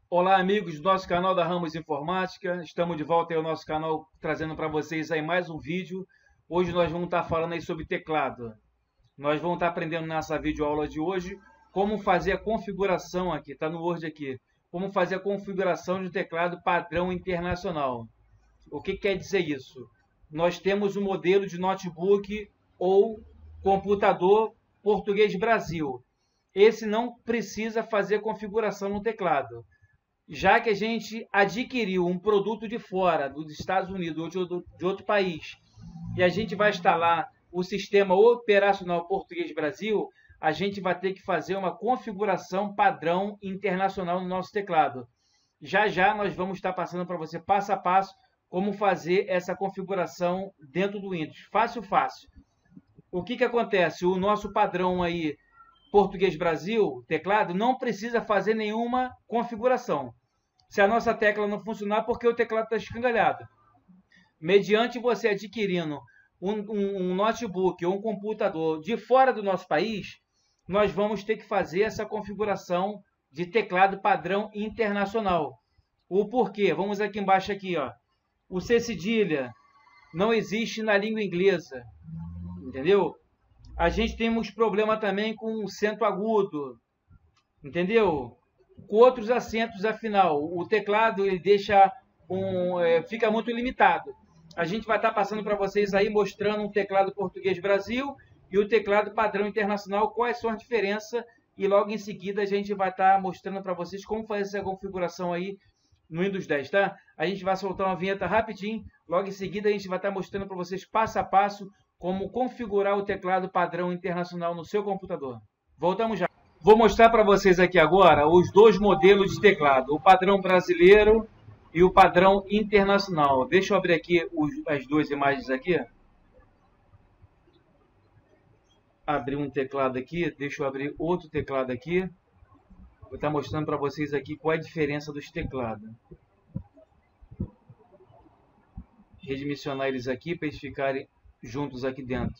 Olá, amigos do nosso canal da Ramos Informática. Estamos de volta aí ao nosso canal, trazendo para vocês aí mais um vídeo. Hoje nós vamos estar falando aí sobre teclado. Nós vamos estar aprendendo nessa videoaula de hoje como fazer a configuração aqui, está no Word aqui, como fazer a configuração de teclado padrão internacional. O que quer dizer isso? Nós temos um modelo de notebook ou computador português Brasil. Esse não precisa fazer configuração no teclado. Já que a gente adquiriu um produto de fora, dos Estados Unidos ou de outro país, e a gente vai instalar o sistema operacional português Brasil, a gente vai ter que fazer uma configuração padrão internacional no nosso teclado. Já já nós vamos estar passando para você passo a passo como fazer essa configuração dentro do Windows. Fácil, fácil. O que acontece? O nosso padrão aí, Português Brasil, teclado, não precisa fazer nenhuma configuração. Se a nossa tecla não funcionar, porque o teclado está escangalhado. Mediante você adquirindo um notebook ou um computador de fora do nosso país, nós vamos ter que fazer essa configuração de teclado padrão internacional. O porquê? Vamos aqui embaixo aqui, ó. O C cedilha não existe na língua inglesa, entendeu? A gente tem uns problemas também com o acento agudo, entendeu? Com outros acentos, afinal, o teclado ele deixa fica muito limitado. A gente vai estar passando para vocês aí mostrando um teclado português Brasil e o teclado padrão internacional, quais são as diferenças, e logo em seguida a gente vai estar mostrando para vocês como fazer essa configuração aí no Windows 10, tá? A gente vai soltar uma vinheta rapidinho, logo em seguida a gente vai estar mostrando para vocês passo a passo como configurar o teclado padrão internacional no seu computador. Voltamos já. Vou mostrar para vocês aqui agora os dois modelos de teclado, o padrão brasileiro e o padrão internacional. Deixa eu abrir aqui as duas imagens aqui. Abrir um teclado aqui, deixa eu abrir outro teclado aqui. Vou estar mostrando para vocês aqui qual é a diferença dos teclados. Redimensionar eles aqui para eles ficarem juntos aqui dentro.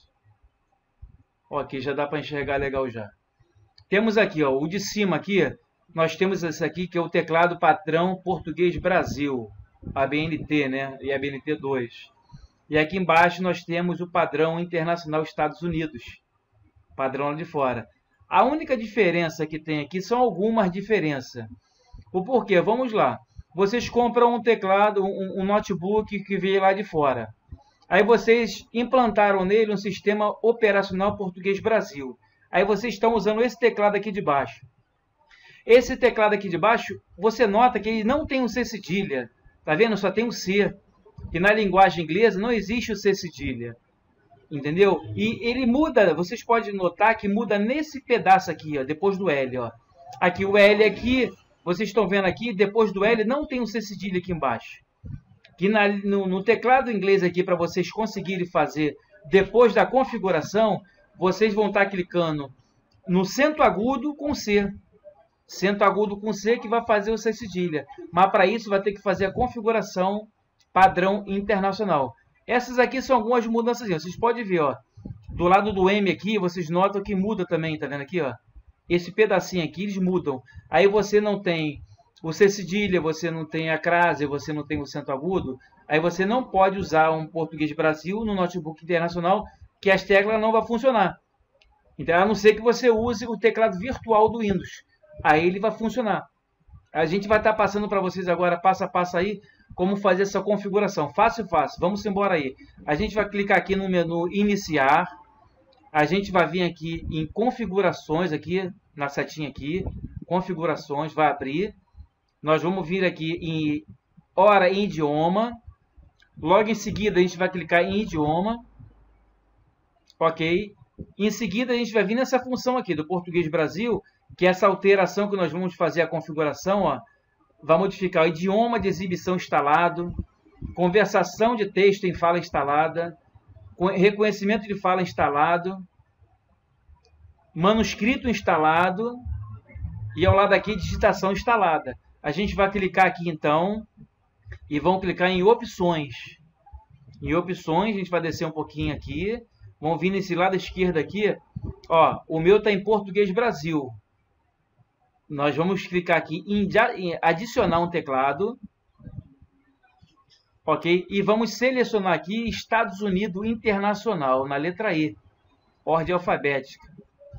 Ok, já dá para enxergar legal já. Temos aqui, ó, o de cima aqui, nós temos esse aqui que é o teclado padrão português Brasil, ABNT, né? E ABNT 2. E aqui embaixo nós temos o padrão internacional Estados Unidos, padrão lá de fora. A única diferença que tem aqui são algumas diferenças. O porquê? Vamos lá. Vocês compram um teclado, um notebook que veio lá de fora. Aí vocês implantaram nele um sistema operacional português Brasil. Aí vocês estão usando esse teclado aqui de baixo. Esse teclado aqui de baixo, você nota que ele não tem um C cedilha. Tá vendo? Só tem um C. Que na linguagem inglesa não existe o C cedilha. Entendeu? E ele muda, vocês podem notar que muda nesse pedaço aqui, ó, depois do L, ó. Aqui o L aqui, vocês estão vendo aqui, depois do L não tem um C cedilha aqui embaixo. Que no teclado inglês aqui, para vocês conseguirem fazer depois da configuração, vocês vão estar clicando no acento agudo com C. Acento agudo com C que vai fazer o C cedilha. Mas para isso vai ter que fazer a configuração padrão internacional. Essas aqui são algumas mudanças. Vocês podem ver, ó. Do lado do M aqui, vocês notam que muda também, tá vendo aqui, ó? Esse pedacinho aqui, eles mudam. Aí você não tem o C cedilha, você não tem a crase, você não tem o acento agudo. Aí você não pode usar um português Brasil no notebook internacional, que as teclas não vão funcionar. Então, a não ser que você use o teclado virtual do Windows. Aí ele vai funcionar. A gente vai estar passando para vocês agora, passo a passo aí, como fazer essa configuração. Fácil, fácil. Vamos embora aí. A gente vai clicar aqui no menu Iniciar. A gente vai vir aqui em Configurações, aqui, na setinha aqui. Configurações, vai abrir. Nós vamos vir aqui em Hora em Idioma. Logo em seguida, a gente vai clicar em Idioma. Ok. Em seguida, a gente vai vir nessa função aqui do Português Brasil, que é essa alteração que nós vamos fazer a configuração, ó, vai modificar o idioma de exibição instalado, conversação de texto em fala instalada, reconhecimento de fala instalado, manuscrito instalado e ao lado aqui digitação instalada. A gente vai clicar aqui então e vamos clicar em opções. Em opções, a gente vai descer um pouquinho aqui. Vamos vir nesse lado esquerdo aqui. Ó, o meu está em Português Brasil. Nós vamos clicar aqui em adicionar um teclado. Ok? E vamos selecionar aqui Estados Unidos Internacional, na letra E. Ordem alfabética.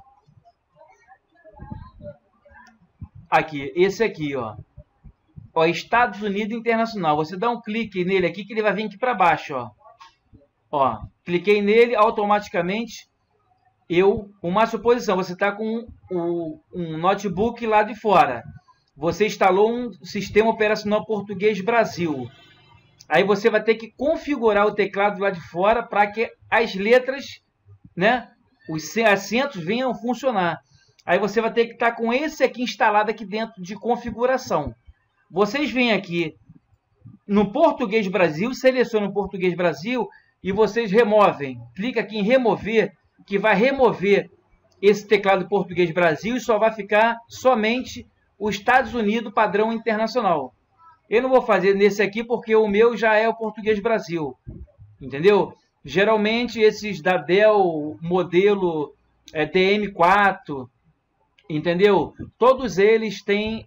Aqui, esse aqui, ó. Ó, Estados Unidos Internacional. Você dá um clique nele aqui que ele vai vir aqui para baixo, ó. Ó, cliquei nele, automaticamente uma suposição, você está com um notebook lá de fora. Você instalou um sistema operacional português Brasil. Aí você vai ter que configurar o teclado lá de fora para que as letras, né, os acentos venham a funcionar. Aí você vai ter que estar com esse aqui instalado aqui dentro de configuração. Vocês vêm aqui no Português Brasil, selecionam o Português Brasil e vocês removem. Clica aqui em remover, que vai remover esse teclado Português Brasil e só vai ficar somente os Estados Unidos padrão internacional. Eu não vou fazer nesse aqui porque o meu já é o Português Brasil. Entendeu? Geralmente esses da Dell, modelo DM4, entendeu? Todos eles têm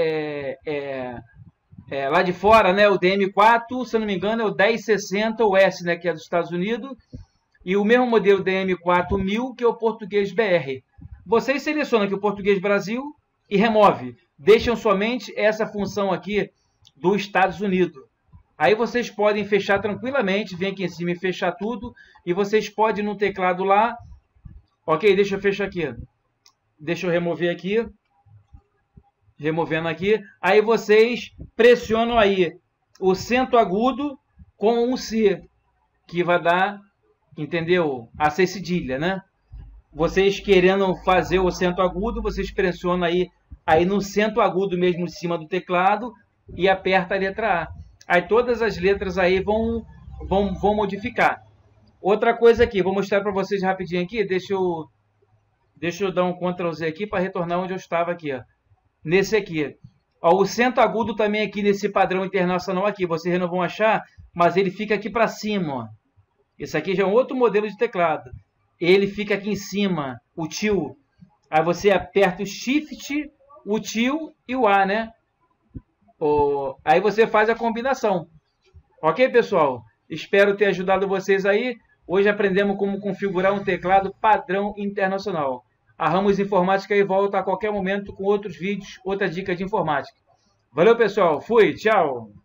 lá de fora, né? O DM4, se eu não me engano, é o 1060 US, né? Que é dos Estados Unidos. E o mesmo modelo DM4000, que é o Português BR. Vocês selecionam aqui o Português Brasil e remove. Deixam somente essa função aqui dos Estados Unidos. Aí vocês podem fechar tranquilamente, vem aqui em cima e fechar tudo. E vocês podem no teclado lá. Ok, deixa eu fechar aqui. Deixa eu remover aqui. Removendo aqui. Aí vocês pressionam aí o acento agudo com um C, que vai dar, entendeu? A C cedilha, né? Vocês querendo fazer o acento agudo, vocês pressionam aí no acento agudo mesmo em cima do teclado e aperta a letra A. Aí todas as letras aí vão modificar. Outra coisa aqui, vou mostrar para vocês rapidinho aqui. Deixa eu dar um Ctrl Z aqui para retornar onde eu estava aqui, ó. Nesse aqui. Ó, o acento agudo também aqui nesse padrão internacional aqui. Vocês não vão achar, mas ele fica aqui para cima, ó. Esse aqui já é um outro modelo de teclado. Ele fica aqui em cima, o tio. Aí você aperta o Shift, o tio e o A, né? Aí você faz a combinação. Ok, pessoal? Espero ter ajudado vocês aí. Hoje aprendemos como configurar um teclado padrão internacional. A Ramos Informática aí volta a qualquer momento com outros vídeos, outra dica de informática. Valeu, pessoal. Fui. Tchau.